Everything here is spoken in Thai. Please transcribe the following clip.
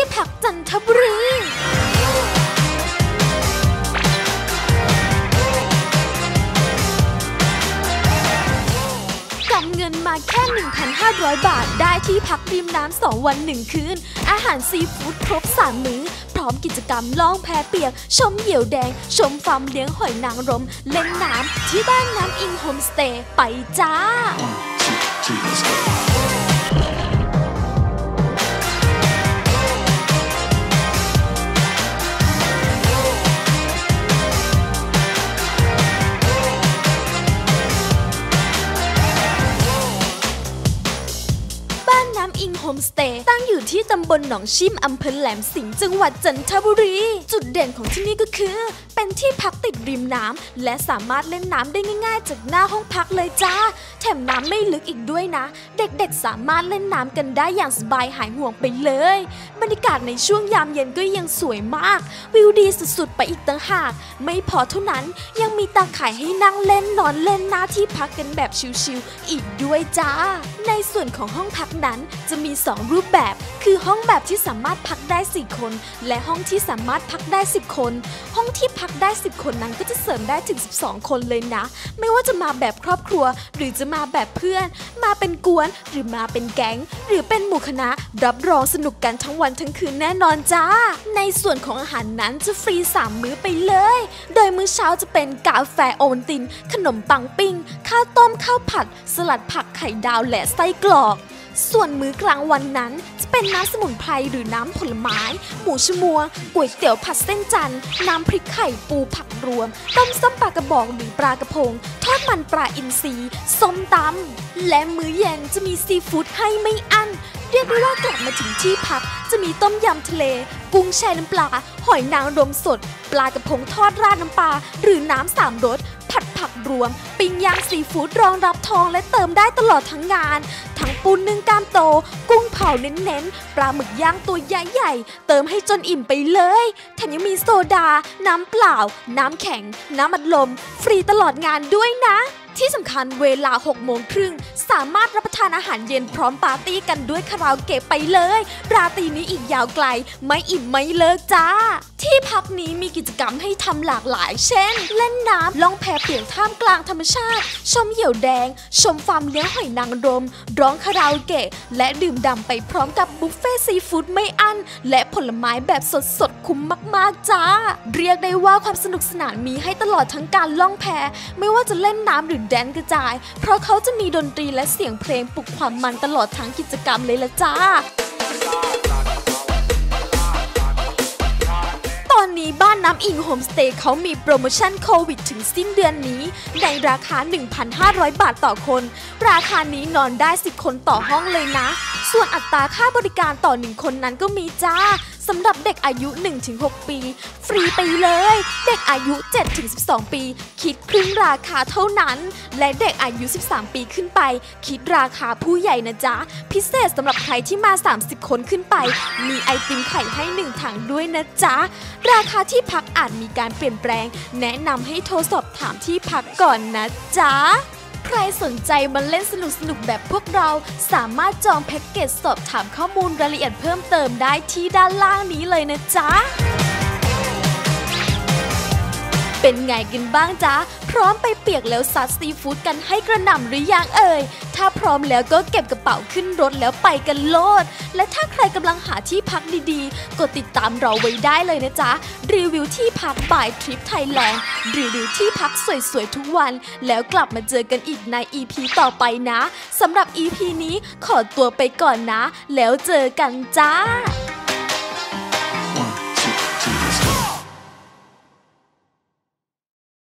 พักจันทบุรีเงินมาแค่ 1,500 บาทได้ที่พักริมน้ำ2 วัน 1 คืนอาหารซีฟู้ดครบ3 มื้อพร้อมกิจกรรมล่องแพเปียกชมเหยี่ยวแดงชมฟาร์มเลี้ยงหอยนางรมเล่นน้ำที่บ้านน้ำอิงโฮมสเตย์ไปจ้าโฮมสเตย์ตั้งอยู่ที่ตำบลหนองชิมอำเภอแหลมสิงห์จังหวัดจันทบุรีจุดเด่นของที่นี่ก็คือเป็นที่พักติดริมน้ำและสามารถเล่นน้ำได้ง่ายๆจากหน้าห้องพักเลยจ้าแถมน้ำไม่ลึกอีกด้วยนะเด็กๆสามารถเล่นน้ำกันได้อย่างสบายหายห่วงไปเลยบรรยากาศในช่วงยามเย็นก็ยังสวยมากวิวดีสุดๆไปอีกต่างหากไม่พอเท่านั้นยังมีตาข่ายให้นั่งเล่นนอนเล่นหน้าที่พักกันแบบชิลๆอีกด้วยจ้าในส่วนของห้องพักนั้นจะมี2 รูปแบบคือห้องแบบที่สามารถพักได้4 คนและห้องที่สามารถพักได้10 คนห้องที่พักได้10 คนนั้นก็จะเสริมได้ถึง12 คนเลยนะไม่ว่าจะมาแบบครอบครัวหรือจะมาแบบเพื่อนมาเป็นกวนหรือมาเป็นแก๊งหรือเป็นหมู่คณะรับรองสนุกกันทั้งวันทั้งคืนแน่นอนจ้าในส่วนของอาหารนั้นจะฟรี3 มื้อไปเลยโดยมื้อเช้าจะเป็นกาแฟโอวัลตินขนมปังปิ้งข้าวต้มข้าวผัดสลัดผักไข่ดาวและไส้กรอกส่วนมื้อกลางวันนั้นจะเป็นน้ำสมุนไพรหรือน้ำผลไม้หมูชะมัวก๋วยเตี๋ยวผัดเส้นจันทร์น้ำพริกไข่ปูผักรวมต้มส้มปลากระบอกหรือปลากระพงทอดมันปลาอินทรีส้มตำและมื้อเย็นจะมีซีฟู้ดให้ไม่อั้นเรียกได้ว่ากลับมาถึงที่พักจะมีต้มยำทะเลกุ้งแช่น้ำปลาหอยนางรมสดปลากระพงทอดราดน้ำปลาหรือน้ำ3 รสผัดผักรวมปิ้งย่างซีฟู้ดรองรับท้องและเติมได้ตลอดทั้งงานทั้งปูนึ่งกล้ามโตกุ้งเผาเน้นๆปลาหมึกย่างตัวใหญ่ๆเติมให้จนอิ่มไปเลยแถมยังมีโซดาน้ำเปล่าน้ำแข็งน้ำอัดลมฟรีตลอดงานด้วยนะที่สำคัญเวลา 18:30 น.สามารถรับประทานอาหารเย็นพร้อมปาร์ตี้กันด้วยคาราโอเกะไปเลยราตรีนี้อีกยาวไกลไม่อิ่มไม่เลิกจ้าที่พักนี้มีกิจกรรมให้ทำหลากหลายเช่นเล่นน้ำล่องแพเปียกท่ามกลางธรรมชาติชมเหยี่ยวแดงชมฟาร์มเลี้ยงหอยนางรมร้องคาราโอเกะและดื่มด่ำไปพร้อมกับบุฟเฟ่ซีฟู้ดไม่อั้นและผลไม้แบบสดๆคุ้มมากๆจ้าเรียกได้ว่าความสนุกสนานมีให้ตลอดทั้งการล่องแพไม่ว่าจะเล่นน้ำหรือแดนกระจายเพราะเขาจะมีดนตรีและเสียงเพลงปลุกความมันตลอดทั้งกิจกรรมเลยละจ้าตอนนี้บ้านน้ำอิงโฮมสเตย์เขามีโปรโมชั่นโควิดถึงสิ้นเดือนนี้ในราคา 1,500 บาทต่อคนราคานี้นอนได้10 คนต่อห้องเลยนะส่วนอัตราค่าบริการต่อ1 คนนั้นก็มีจ้าสำหรับเด็กอายุ 1-6 ปีฟรีไปเลยเด็กอายุ 7-12 ปีคิดครึ่งราคาเท่านั้นและเด็กอายุ 13 ปีขึ้นไปคิดราคาผู้ใหญ่นะจ๊ะพิเศษสำหรับใครที่มา 30 คนขึ้นไปมีไอติมไข่ให้1 ถังด้วยนะจ๊ะราคาที่พักอาจมีการเปลี่ยนแปลงแนะนำให้โทรสอบถามที่พักก่อนนะจ๊ะใครสนใจมาเล่นสนุกๆแบบพวกเราสามารถจองแพ็กเกจสอบถามข้อมูลรายละเอียดเพิ่มเติมได้ที่ด้านล่างนี้เลยนะจ๊ะเป็นไงกันบ้างจ๊ะพร้อมไปเปียกแล้วซัดซีฟู้ดกันให้กระหน่ำหรือยังเอ่ยถ้าพร้อมแล้วก็เก็บกระเป๋าขึ้นรถแล้วไปกันโลดและถ้าใครกำลังหาที่พักดีๆก็ติดตามเราไว้ได้เลยนะจ๊ะรีวิวที่พัก by Trip Thailand รีวิวที่พักสวยๆทุกวันแล้วกลับมาเจอกันอีกใน EP ต่อไปนะสำหรับ EP นี้ขอตัวไปก่อนนะแล้วเจอกันจ้า